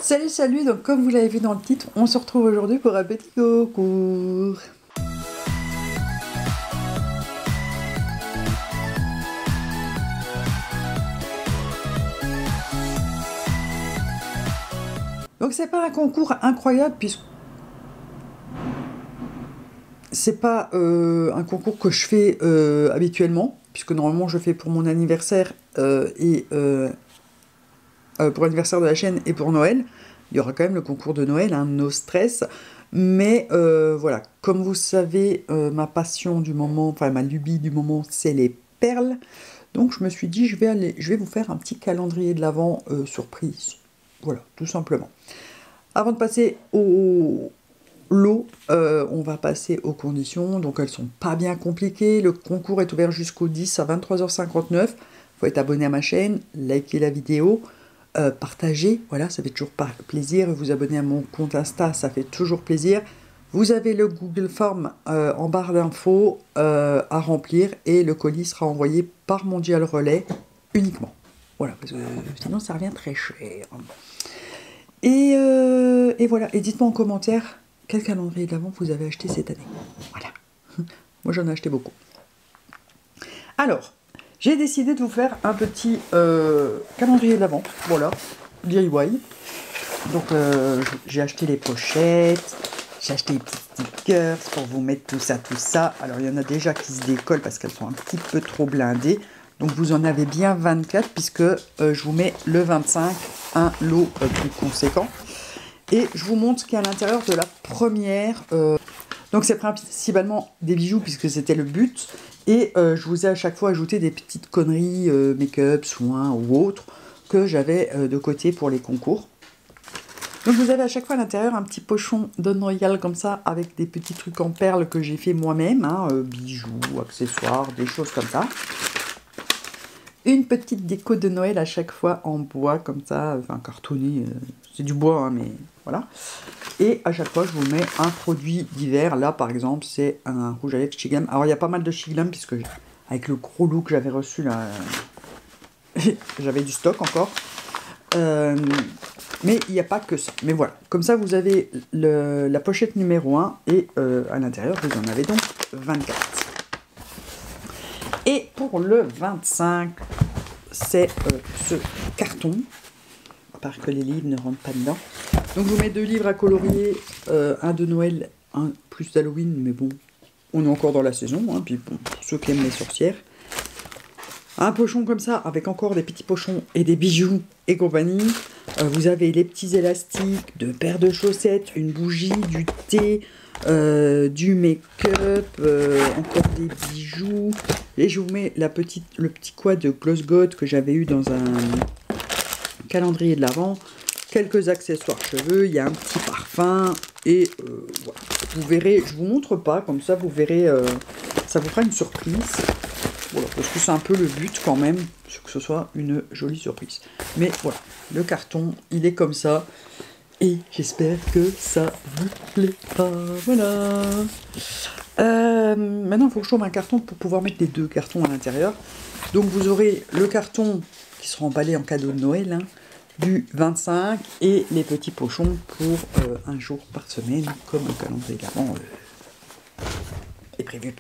Salut, salut, donc comme vous l'avez vu dans le titre, on se retrouve aujourd'hui pour un petit concours. Donc c'est pas un concours incroyable puisque c'est pas un concours que je fais habituellement, puisque normalement je fais pour mon anniversaire et pour l'anniversaire de la chaîne et pour Noël. Il y aura quand même le concours de Noël, hein, no stress. Mais voilà, comme vous savez, ma passion du moment, enfin ma lubie du moment, c'est les perles. Donc je me suis dit, je vais vous faire un petit calendrier de l'Avent surprise. Voilà, tout simplement. Avant de passer au lot, on va passer aux conditions. Donc elles sont pas bien compliquées. Le concours est ouvert jusqu'au 10 à 23h59. Il faut être abonné à ma chaîne, liker la vidéo. Partager, voilà, ça fait toujours plaisir. Vous abonner à mon compte Insta, ça fait toujours plaisir. Vous avez le Google Form en barre d'infos à remplir et le colis sera envoyé par Mondial Relais uniquement. Voilà, parce que sinon ça revient très cher. Et voilà, et dites-moi en commentaire quel calendrier de l'Avent vous avez acheté cette année. Voilà, moi j'en ai acheté beaucoup. Alors, j'ai décidé de vous faire un petit calendrier de l'Avent, voilà, DIY. Donc j'ai acheté les pochettes, j'ai acheté les petits stickers pour vous mettre tout ça. Alors il y en a déjà qui se décollent parce qu'elles sont un petit peu trop blindées. Donc vous en avez bien 24 puisque je vous mets le 25, un lot plus conséquent. Et je vous montre ce qu'il y a à l'intérieur de la première. Donc c'est principalement des bijoux puisque c'était le but. Et je vous ai à chaque fois ajouté des petites conneries, make-up, soins ou autres, que j'avais de côté pour les concours. Donc vous avez à chaque fois à l'intérieur un petit pochon Don Royal comme ça, avec des petits trucs en perles que j'ai fait moi-même, hein, bijoux, accessoires, des choses comme ça. Une petite déco de Noël à chaque fois en bois comme ça, enfin cartonné, c'est du bois, hein, mais voilà. Et à chaque fois, je vous mets un produit d'hiver. Là, par exemple, c'est un rouge à lèvres Chiglam. Alors, il y a pas mal de Chiglam, puisque avec le gros lot que j'avais reçu, là, j'avais du stock encore. Mais il n'y a pas que ça. Mais voilà, comme ça, vous avez la pochette numéro 1 et à l'intérieur, vous en avez donc 24. Et pour le 25, c'est ce carton. À part que les livres ne rentrent pas dedans. Donc je vous mets 2 livres à colorier, un de Noël, un plus d'Halloween, mais bon, on est encore dans la saison, hein, puis bon, pour ceux qui aiment les sorcières. Un pochon comme ça, avec encore des petits pochons et des bijoux et compagnie. Vous avez les petits élastiques, 2 paires de chaussettes, une bougie, du thé, du make-up, encore des bijoux. Et je vous mets le petit quad de Gloss God que j'avais eu dans un calendrier de l'Avent. Quelques accessoires cheveux, il y a un petit parfum, et voilà. Vous verrez, je vous montre pas, comme ça vous verrez, ça vous fera une surprise. Voilà, parce que c'est un peu le but quand même, que ce soit une jolie surprise. Mais voilà, le carton, il est comme ça, et j'espère que ça vous plaira. Voilà. Maintenant, il faut que je trouve un carton pour pouvoir mettre les 2 cartons à l'intérieur. Donc vous aurez le carton qui sera emballé en cadeau de Noël, hein, du 25 et les petits pochons pour un jour par semaine, comme le calendrier de l'Avent est prévu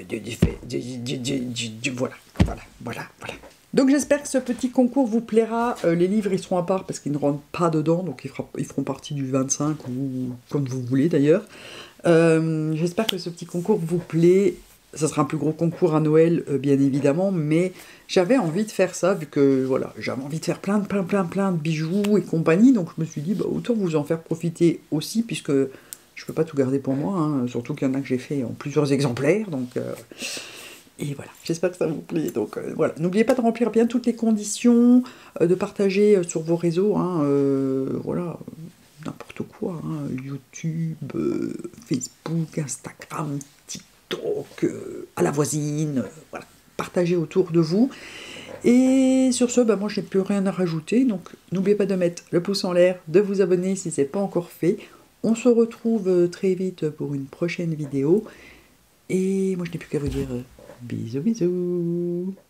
voilà. Donc j'espère que ce petit concours vous plaira. Les livres ils seront à part parce qu'ils ne rentrent pas dedans, donc ils feront partie du 25 ou comme vous voulez d'ailleurs. J'espère que ce petit concours vous plaît. Ça sera un plus gros concours à Noël, bien évidemment, mais j'avais envie de faire ça, vu que, voilà, j'avais envie de faire plein de bijoux et compagnie, donc je me suis dit, bah, autant vous en faire profiter aussi, puisque je peux pas tout garder pour moi, hein, surtout qu'il y en a que j'ai fait en plusieurs exemplaires, donc... Et voilà, j'espère que ça vous plaît. Donc voilà, n'oubliez pas de remplir bien toutes les conditions, de partager sur vos réseaux, hein, voilà, n'importe quoi, hein, YouTube, Facebook, Instagram, TikTok, à la voisine, voilà, partagez autour de vous. Et sur ce, bah, moi je n'ai plus rien à rajouter, donc n'oubliez pas de mettre le pouce en l'air, de vous abonner si ce n'est pas encore fait. On se retrouve très vite pour une prochaine vidéo. Et moi je n'ai plus qu'à vous dire bisous bisous.